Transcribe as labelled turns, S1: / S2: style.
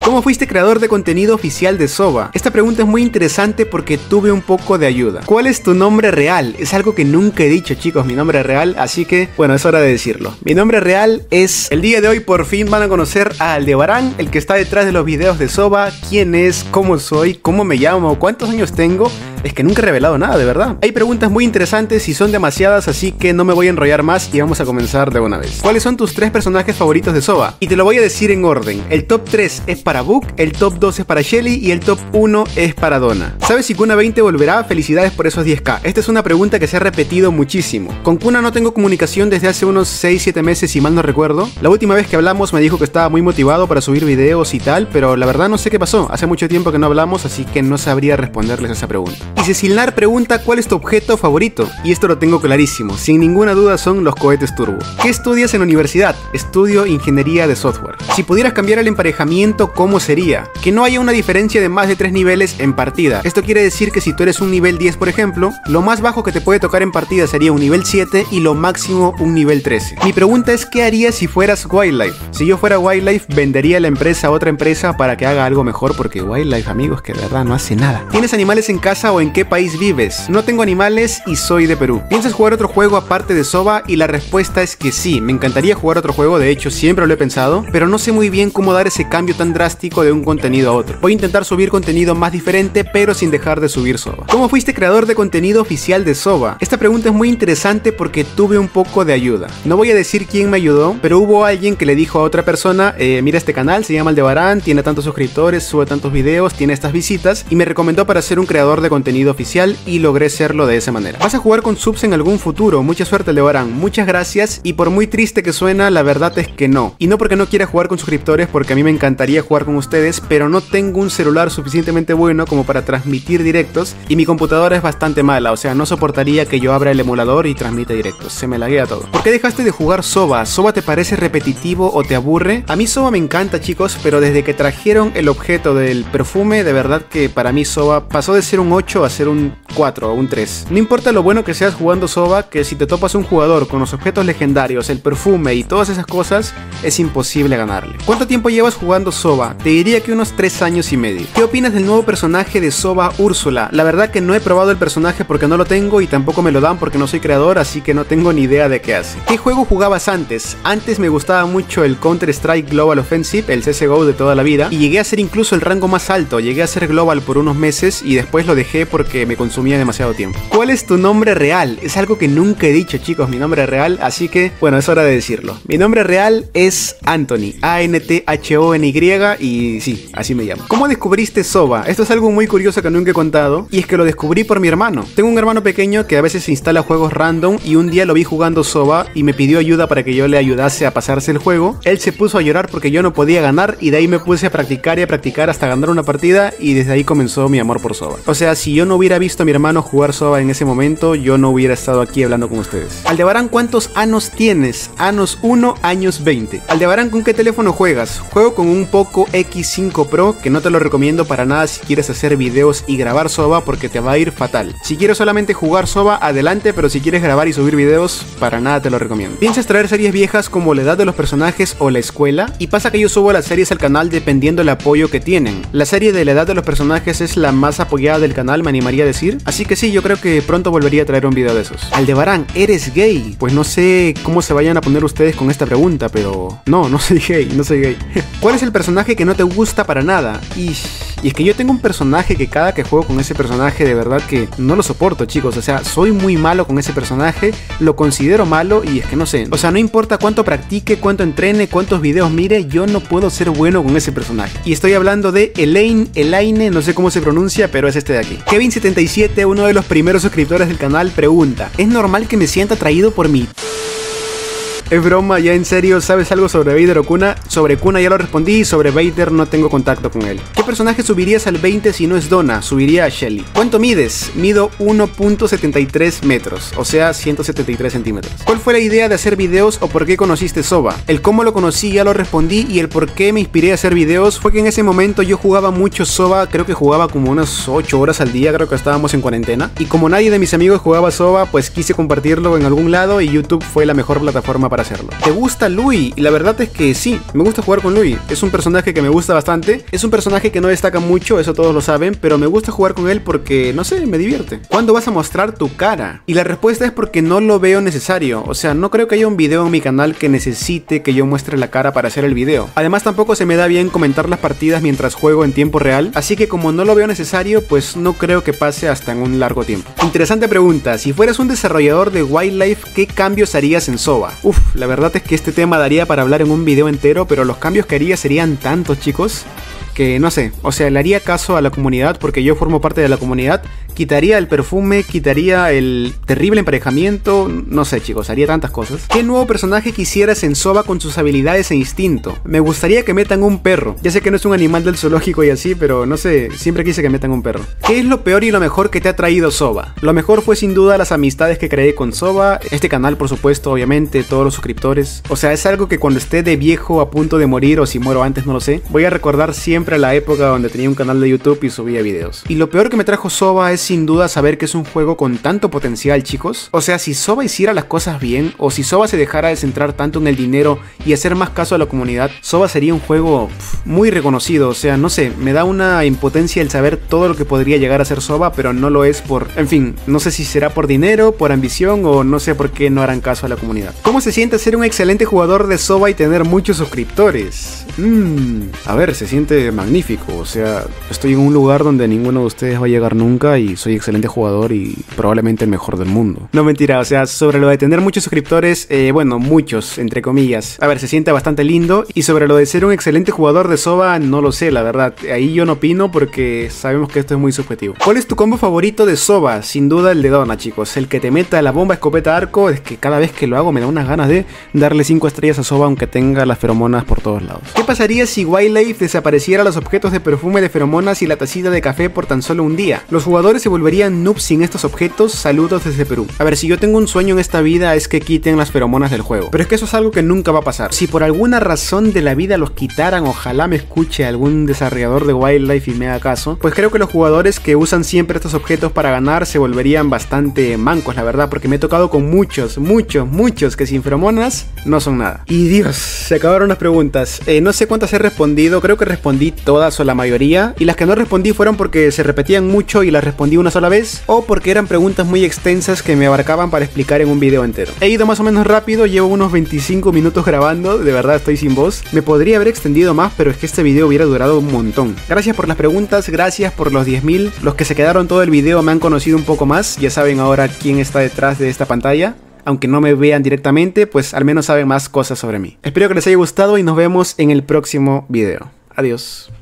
S1: ¿Cómo fuiste creador de contenido oficial de Soba? Esta pregunta es muy interesante porque tuve un poco de ayuda. ¿Cuál es tu nombre real? Es algo que nunca he dicho, chicos, mi nombre real, así que, bueno, es hora de decirlo. Mi nombre real es... El día de hoy por fin van a conocer a Aldebarán, el que está detrás de los videos de Soba. ¿Quién es? ¿Cómo soy? ¿Cómo me llamo? ¿Cuántos años tengo? Es que nunca he revelado nada, de verdad. Hay preguntas muy interesantes y son demasiadas, así que no me voy a enrollar más y vamos a comenzar de una vez. ¿Cuáles son tus 3 personajes favoritos de Soba? Y te lo voy a decir en orden. El top 3 es para Book, el top 2 es para Shelly y el top 1 es para Donna. ¿Sabes si Kuna 20 volverá? Felicidades por esos 10k. Esta es una pregunta que se ha repetido muchísimo. Con Kuna no tengo comunicación desde hace unos 6-7 meses, si mal no recuerdo. La última vez que hablamos me dijo que estaba muy motivado para subir videos y tal, pero la verdad no sé qué pasó. Hace mucho tiempo que no hablamos, así que no sabría responderles a esa pregunta. Y Cecilnar pregunta ¿cuál es tu objeto favorito? Y esto lo tengo clarísimo, sin ninguna duda son los cohetes turbo. ¿Qué estudias en la universidad? Estudio ingeniería de software. Si pudieras cambiar el emparejamiento, ¿cómo sería? Que no haya una diferencia de más de 3 niveles en partida. Esto quiere decir que si tú eres un nivel 10 por ejemplo, lo más bajo que te puede tocar en partida sería un nivel 7 y lo máximo un nivel 13. Mi pregunta es ¿qué harías si fueras Wildlife? Si yo fuera Wildlife, vendería la empresa a otra empresa para que haga algo mejor, porque Wildlife, amigos, que de verdad no hace nada. ¿Tienes animales en casa o en qué país vives? No tengo animales y soy de Perú. ¿Piensas jugar otro juego aparte de Soba? Y la respuesta es que sí, me encantaría jugar otro juego, de hecho siempre lo he pensado, pero no sé muy bien cómo dar ese cambio tan drástico de un contenido a otro. Voy a intentar subir contenido más diferente, pero sin dejar de subir Soba. ¿Cómo fuiste creador de contenido oficial de Soba? Esta pregunta es muy interesante porque tuve un poco de ayuda. No voy a decir quién me ayudó, pero hubo alguien que le dijo a otra persona, mira este canal, se llama Aldebarán, tiene tantos suscriptores, sube tantos videos, tiene estas visitas, y me recomendó para ser un creador de contenido oficial y logré serlo de esa manera. ¿Vas a jugar con subs en algún futuro? Mucha suerte, Aldebarán. Muchas gracias, y por muy triste que suena, la verdad es que no. Y no porque no quiera jugar con suscriptores, porque a mí me encantaría jugar con ustedes, pero no tengo un celular suficientemente bueno como para transmitir directos, y mi computadora es bastante mala, o sea, no soportaría que yo abra el emulador y transmita directos. Se me laguea todo. ¿Por qué dejaste de jugar Soba? ¿Soba te parece repetitivo o te aburre? A mí Soba me encanta, chicos, pero desde que trajeron el objeto del perfume, de verdad que para mí Soba pasó de ser un 8 a ser un 4 o un 3. No importa lo bueno que seas jugando Soba, que si te topas un jugador con los objetos legendarios, el perfume y todas esas cosas, es imposible ganarle. ¿Cuánto tiempo llevas jugando Soba? Te diría que unos 3 años y medio. ¿Qué opinas del nuevo personaje de Soba, Úrsula? La verdad que no he probado el personaje porque no lo tengo y tampoco me lo dan porque no soy creador, así que no tengo ni idea de qué hace. ¿Qué juego jugabas antes? Antes me gustaba mucho el Counter-Strike Global Offensive, el CSGO de toda la vida, y llegué a ser incluso el rango más alto, llegué a ser Global por unos meses y después lo dejé porque me consumía demasiado tiempo. ¿Cuál es tu nombre real? Es algo que nunca he dicho, chicos, mi nombre real, así que, bueno, es hora de decirlo. Mi nombre real es Anthony, A-N-T-H-O-N-Y, y sí, así me llamo. ¿Cómo descubriste Soba? Esto es algo muy curioso que nunca he contado, y es que lo descubrí por mi hermano. Tengo un hermano pequeño que a veces instala juegos random, y un día lo vi jugando Soba, y me pidió ayuda para que yo le ayudase a pasarse el juego. Él se puso a llorar porque yo no podía ganar, y de ahí me puse a practicar y a practicar hasta ganar una partida, y desde ahí comenzó mi amor por Soba. O sea, si yo no hubiera visto a mi hermano jugar Soba en ese momento, yo no hubiera estado aquí hablando con ustedes. Aldebarán, ¿cuántos años tienes? Años 1, años 20. Aldebarán, ¿con qué teléfono juegas? Juego con un Poco X5 Pro, que no te lo recomiendo para nada si quieres hacer videos y grabar Soba, porque te va a ir fatal. Si quieres solamente jugar Soba, adelante, pero si quieres grabar y subir videos, para nada te lo recomiendo. ¿Piensas traer series viejas como La Edad de los Personajes o La Escuela? Y pasa que yo subo las series al canal dependiendo del apoyo que tienen. La serie de La Edad de los Personajes es la más apoyada del canal, me animaría a decir, así que sí, yo creo que pronto volvería a traer un video de esos. Aldebarán, ¿eres gay? Pues no sé cómo se vayan a poner ustedes con esta pregunta, pero no soy gay, no soy gay. ¿Cuál es el personaje que no te gusta para nada? Y es que yo tengo un personaje que cada que juego con ese personaje de verdad que no lo soporto, chicos. O sea, soy muy malo con ese personaje, lo considero malo y es que no sé. O sea, no importa cuánto practique, cuánto entrene, cuántos videos mire, yo no puedo ser bueno con ese personaje. Y estoy hablando de Elaine, no sé cómo se pronuncia, pero es este de aquí. Kevin77, uno de los primeros suscriptores del canal, pregunta: ¿es normal que me sienta atraído por mi... Es broma, ya en serio, ¿sabes algo sobre Vader o Kuna? Sobre Kuna ya lo respondí y sobre Vader no tengo contacto con él. ¿Qué personaje subirías al 20 si no es Donna? Subiría a Shelly. ¿Cuánto mides? Mido 1.73 metros, o sea 173 centímetros. ¿Cuál fue la idea de hacer videos o por qué conociste Soba? El cómo lo conocí ya lo respondí y el por qué me inspiré a hacer videos fue que en ese momento yo jugaba mucho Soba, creo que jugaba como unas 8 horas al día, creo que estábamos en cuarentena. Y como nadie de mis amigos jugaba Soba, pues quise compartirlo en algún lado y YouTube fue la mejor plataforma para para hacerlo. ¿Te gusta Louis? Y la verdad es que sí, me gusta jugar con Louis. Es un personaje que me gusta bastante. Es un personaje que no destaca mucho, eso todos lo saben, pero me gusta jugar con él porque, no sé, me divierte. ¿Cuándo vas a mostrar tu cara? Y la respuesta es porque no lo veo necesario. O sea, no creo que haya un video en mi canal que necesite que yo muestre la cara para hacer el video. Además, tampoco se me da bien comentar las partidas mientras juego en tiempo real, así que como no lo veo necesario, pues no creo que pase hasta en un largo tiempo. Interesante pregunta, si fueras un desarrollador de Wildlife, ¿qué cambios harías en SOBA? La verdad es que este tema daría para hablar en un video entero, pero los cambios que haría serían tantos, chicos, que no sé, o sea, le haría caso a la comunidad porque yo formo parte de la comunidad, quitaría el perfume, quitaría el terrible emparejamiento, no sé chicos, haría tantas cosas. ¿Qué nuevo personaje quisieras en SOBA con sus habilidades e instinto? Me gustaría que metan un perro, ya sé que no es un animal del zoológico y así, pero no sé, siempre quise que metan un perro. ¿Qué es lo peor y lo mejor que te ha traído SOBA? Lo mejor fue sin duda las amistades que creé con SOBA, este canal por supuesto, obviamente, todos los suscriptores. O sea, es algo que cuando esté de viejo a punto de morir o si muero antes, no lo sé, voy a recordar siempre la época donde tenía un canal de YouTube y subía videos. Y lo peor que me trajo SOBA es sin duda saber que es un juego con tanto potencial, chicos. O sea, si SOBA hiciera las cosas bien, o si SOBA se dejara de centrar tanto en el dinero y hacer más caso a la comunidad, SOBA sería un juego muy reconocido. O sea, no sé, me da una impotencia el saber todo lo que podría llegar a ser SOBA, pero no lo es por... En fin, no sé si será por dinero, por ambición o no sé por qué no harán caso a la comunidad. ¿Cómo se siente ser un excelente jugador de SOBA y tener muchos suscriptores? A ver, se siente magnífico. O sea, estoy en un lugar donde ninguno de ustedes va a llegar nunca y soy excelente jugador y probablemente el mejor del mundo. No, mentira, o sea, sobre lo de tener muchos suscriptores, bueno, muchos, entre comillas. A ver, se siente bastante lindo. Y sobre lo de ser un excelente jugador de SOBA, no lo sé, la verdad. Ahí yo no opino porque sabemos que esto es muy subjetivo. ¿Cuál es tu combo favorito de SOBA? Sin duda el de Donna, chicos. El que te meta la bomba, escopeta, arco. Es que cada vez que lo hago me da unas ganas de darle 5 estrellas a SOBA aunque tenga las feromonas por todos lados. ¿Qué pasaría si Wildlife desapareciera los objetos de perfume, de feromonas y la tacita de café por tan solo un día? Los jugadores se volverían noobs sin estos objetos. Saludos desde Perú. A ver, si yo tengo un sueño en esta vida es que quiten las feromonas del juego, pero es que eso es algo que nunca va a pasar. Si por alguna razón de la vida los quitaran, ojalá me escuche algún desarrollador de Wildlife y me haga caso, pues creo que los jugadores que usan siempre estos objetos para ganar se volverían bastante mancos, la verdad, porque me he tocado con muchos que sin feromonas no son nada. Y Dios, se acabaron las preguntas. No sé cuántas he respondido, creo que respondí todas o la mayoría, y las que no respondí fueron porque se repetían mucho y las respondí una sola vez, o porque eran preguntas muy extensas que me abarcaban para explicar en un video entero. He ido más o menos rápido, llevo unos 25 minutos grabando, de verdad estoy sin voz. Me podría haber extendido más, pero es que este video hubiera durado un montón. Gracias por las preguntas, gracias por los 10.000. Los que se quedaron todo el video me han conocido un poco más, ya saben ahora quién está detrás de esta pantalla. Aunque no me vean directamente, pues al menos saben más cosas sobre mí. Espero que les haya gustado y nos vemos en el próximo video. Adiós.